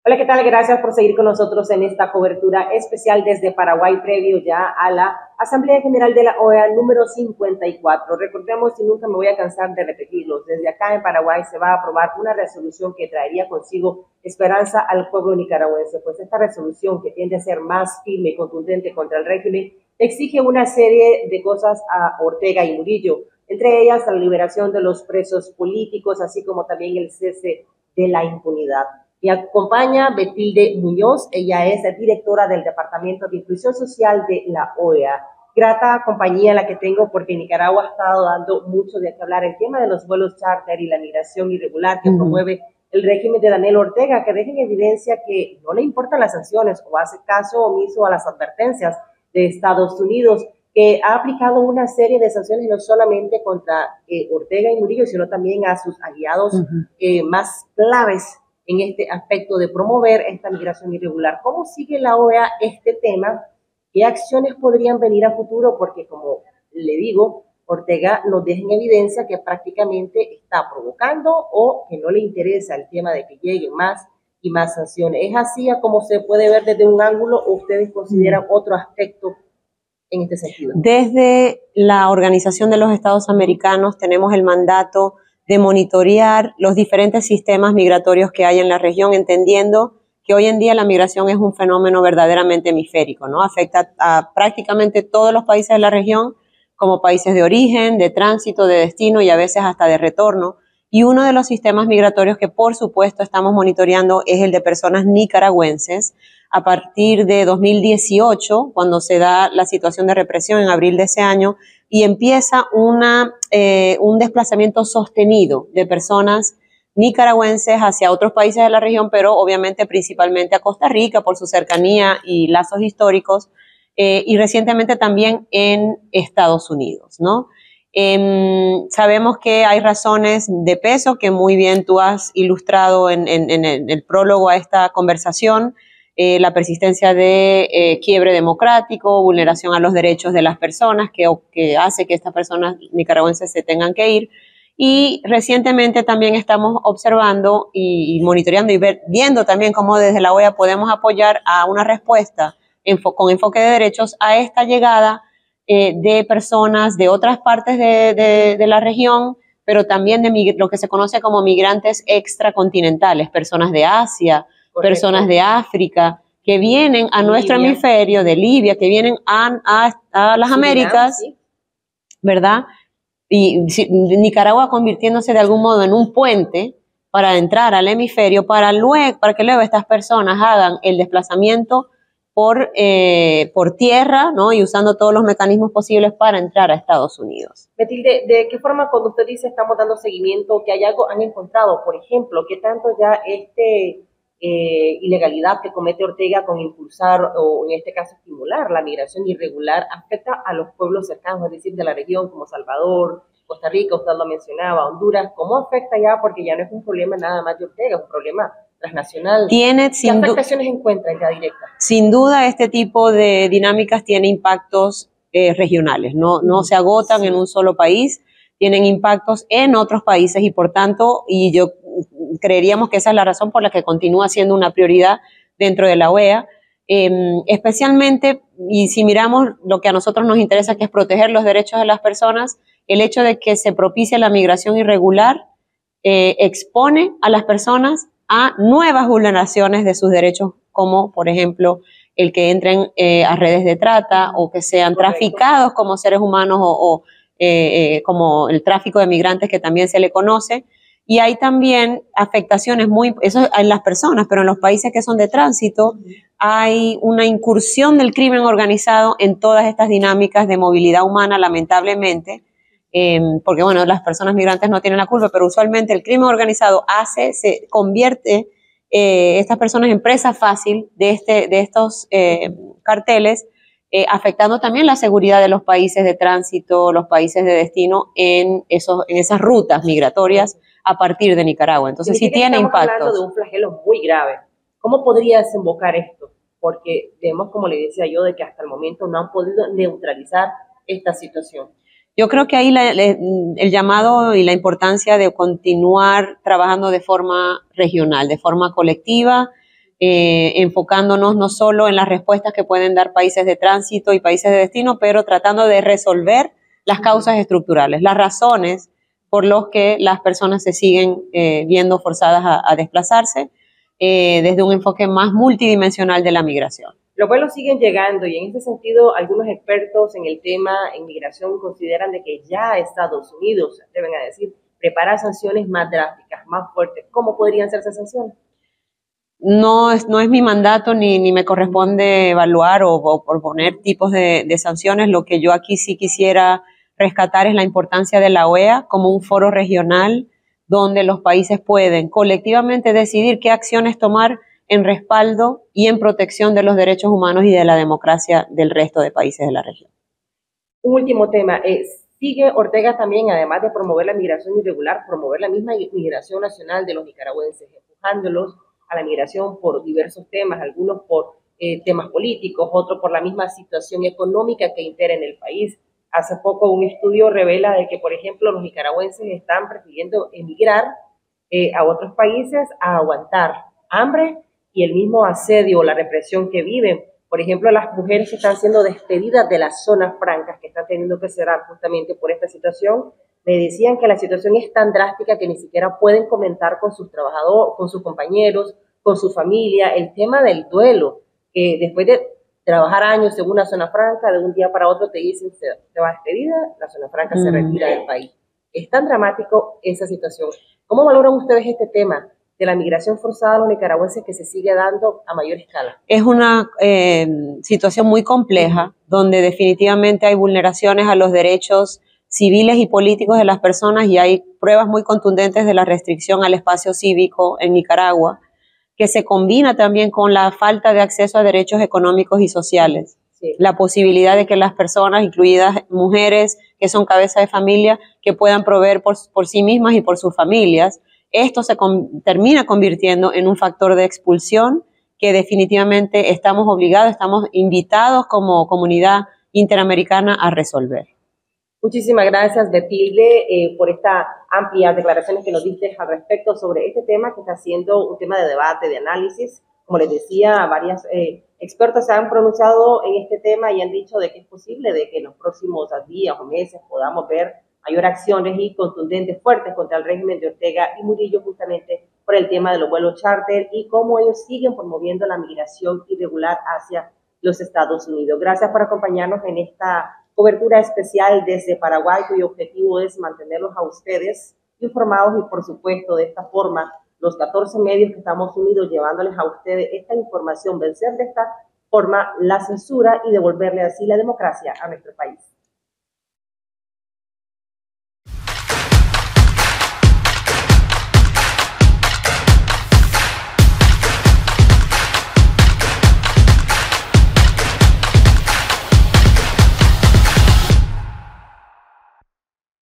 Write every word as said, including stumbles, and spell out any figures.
Hola, ¿qué tal? Gracias por seguir con nosotros en esta cobertura especial desde Paraguay, previo ya a la Asamblea General de la O E A número cincuenta y cuatro. Recordemos, y nunca me voy a cansar de repetirlos, desde acá en Paraguay se va a aprobar una resolución que traería consigo esperanza al pueblo nicaragüense, pues esta resolución, que tiende a ser más firme y contundente contra el régimen, exige una serie de cosas a Ortega y Murillo, entre ellas la liberación de los presos políticos, así como también el cese de la impunidad. Me acompaña Betilde Muñoz, ella es la directora del Departamento de Inclusión Social de la O E A. Grata compañía la que tengo, porque Nicaragua ha estado dando mucho de qué hablar. El tema de los vuelos charter y la migración irregular que uh-huh. promueve el régimen de Daniel Ortega, que deja en evidencia que no le importan las sanciones o hace caso omiso a las advertencias de Estados Unidos, que ha aplicado una serie de sanciones no solamente contra eh, Ortega y Murillo, sino también a sus aliados uh-huh. eh, más claves en este aspecto de promover esta migración irregular. ¿Cómo sigue la O E A este tema? ¿Qué acciones podrían venir a futuro? Porque, como le digo, Ortega nos deja en evidencia que prácticamente está provocando o que no le interesa el tema de que lleguen más y más sanciones. ¿Es así a como se puede ver desde un ángulo o ustedes consideran otro aspecto en este sentido? Desde la Organización de los Estados Americanos tenemos el mandato de monitorear los diferentes sistemas migratorios que hay en la región, entendiendo que hoy en día la migración es un fenómeno verdaderamente hemisférico, ¿no? Afecta a prácticamente todos los países de la región, como países de origen, de tránsito, de destino y a veces hasta de retorno. Y uno de los sistemas migratorios que por supuesto estamos monitoreando es el de personas nicaragüenses. A partir de dos mil dieciocho, cuando se da la situación de represión en abril de ese año, y empieza una, eh, un desplazamiento sostenido de personas nicaragüenses hacia otros países de la región, pero obviamente principalmente a Costa Rica por su cercanía y lazos históricos, eh, y recientemente también en Estados Unidos, ¿no? Eh, sabemos que hay razones de peso que muy bien tú has ilustrado en, en, en el prólogo a esta conversación. Eh, la persistencia de eh, quiebre democrático, vulneración a los derechos de las personas, que, que hace que estas personas nicaragüenses se tengan que ir. Y recientemente también estamos observando y, y monitoreando y ver, viendo también cómo desde la O E A podemos apoyar a una respuesta enfo, con enfoque de derechos a esta llegada eh, de personas de otras partes de, de, de la región, pero también de lo que se conoce como migrantes extracontinentales, personas de Asia, Correcto. Personas de África, que vienen a nuestro Libia. hemisferio, de Libia, que vienen a, a, a las Surinam, Américas, sí. ¿verdad? Y si, Nicaragua convirtiéndose de algún modo en un puente para entrar al hemisferio, para, luego, para que luego estas personas hagan el desplazamiento por, eh, por tierra, ¿no? Y usando todos los mecanismos posibles para entrar a Estados Unidos. Betilde, ¿de qué forma cuando usted dice estamos dando seguimiento, que hay algo han encontrado? Por ejemplo, ¿qué tanto ya este... Eh, ilegalidad que comete Ortega con impulsar o en este caso estimular la migración irregular afecta a los pueblos cercanos, es decir, de la región como Salvador, Costa Rica, usted lo mencionaba, Honduras? ¿Cómo afecta ya? Porque ya no es un problema nada más de Ortega, es un problema transnacional. Tiene, ¿Qué afectaciones encuentran ya directas? Sin duda este tipo de dinámicas tiene impactos eh, regionales, no, no se agotan sí. en un solo país, tienen impactos en otros países y por tanto, y yo creeríamos que esa es la razón por la que continúa siendo una prioridad dentro de la O E A, eh, especialmente, y si miramos lo que a nosotros nos interesa, que es proteger los derechos de las personas, el hecho de que se propicie la migración irregular eh, expone a las personas a nuevas vulneraciones de sus derechos, como por ejemplo el que entren eh, a redes de trata o que sean Correcto. traficados como seres humanos o, o eh, eh, como el tráfico de migrantes, que también se le conoce. Y hay también afectaciones muy, eso en las personas, pero en los países que son de tránsito hay una incursión del crimen organizado en todas estas dinámicas de movilidad humana, lamentablemente, eh, porque bueno, las personas migrantes no tienen la culpa, pero usualmente el crimen organizado hace, se convierte eh, estas personas en presa fácil de, este, de estos eh, carteles, eh, afectando también la seguridad de los países de tránsito, los países de destino en, esos, en esas rutas migratorias a partir de Nicaragua. Entonces sí tiene impactos. Estamos hablando de un flagelo muy grave. ¿Cómo podría desembocar esto? Porque vemos, como le decía yo, de que hasta el momento no han podido neutralizar esta situación. Yo creo que ahí la, le, el llamado y la importancia de continuar trabajando de forma regional, de forma colectiva, eh, enfocándonos no solo en las respuestas que pueden dar países de tránsito y países de destino, pero tratando de resolver las causas estructurales, las razones por las que las personas se siguen eh, viendo forzadas a, a desplazarse eh, desde un enfoque más multidimensional de la migración. Los vuelos siguen llegando y en este sentido algunos expertos en el tema en migración consideran de que ya Estados Unidos, deben a decir, prepara sanciones más drásticas, más fuertes. ¿Cómo podrían ser esas sanciones? No es, no es mi mandato ni, ni me corresponde evaluar o, o proponer tipos de, de sanciones. Lo que yo aquí sí quisiera rescatar es la importancia de la O E A como un foro regional donde los países pueden colectivamente decidir qué acciones tomar en respaldo y en protección de los derechos humanos y de la democracia del resto de países de la región. Un último tema, eh, sigue Ortega también, además de promover la migración irregular, promover la misma migración nacional de los nicaragüenses, empujándolos a la migración por diversos temas, algunos por eh, temas políticos, otros por la misma situación económica que impera en el país. Hace poco un estudio revela de que, por ejemplo, los nicaragüenses están prefiriendo emigrar eh, a otros países a aguantar hambre y el mismo asedio o la represión que viven. Por ejemplo, las mujeres que están siendo despedidas de las zonas francas, que están teniendo que cerrar justamente por esta situación, me decían que la situación es tan drástica que ni siquiera pueden comentar con sus trabajadores, con sus compañeros, con su familia, el tema del duelo, que después de trabajar años en una zona franca, de un día para otro te dicen, te vas despedida, la zona franca mm. se retira del país. Es tan dramático esa situación. ¿Cómo valoran ustedes este tema de la migración forzada a los nicaragüenses que se sigue dando a mayor escala? Es una eh, situación muy compleja, uh-huh. donde definitivamente hay vulneraciones a los derechos civiles y políticos de las personas y hay pruebas muy contundentes de la restricción al espacio cívico en Nicaragua, que se combina también con la falta de acceso a derechos económicos y sociales. Sí. La posibilidad de que las personas, incluidas mujeres que son cabeza de familia, que puedan proveer por, por sí mismas y por sus familias, esto se con, termina convirtiendo en un factor de expulsión que definitivamente estamos obligados, estamos invitados como comunidad interamericana a resolver. Muchísimas gracias, Betilde, eh, por estas amplias declaraciones que nos diste al respecto sobre este tema que está siendo un tema de debate, de análisis. Como les decía, varios eh, expertos se han pronunciado en este tema y han dicho de que es posible de que en los próximos días o meses podamos ver mayor acciones y contundentes, fuertes contra el régimen de Ortega y Murillo, justamente por el tema de los vuelos charter y cómo ellos siguen promoviendo la migración irregular hacia los Estados Unidos. Gracias por acompañarnos en esta cobertura especial desde Paraguay, cuyo objetivo es mantenerlos a ustedes informados y, por supuesto, de esta forma, los catorce medios que estamos unidos llevándoles a ustedes esta información, vencer de esta forma la censura y devolverle así la democracia a nuestro país.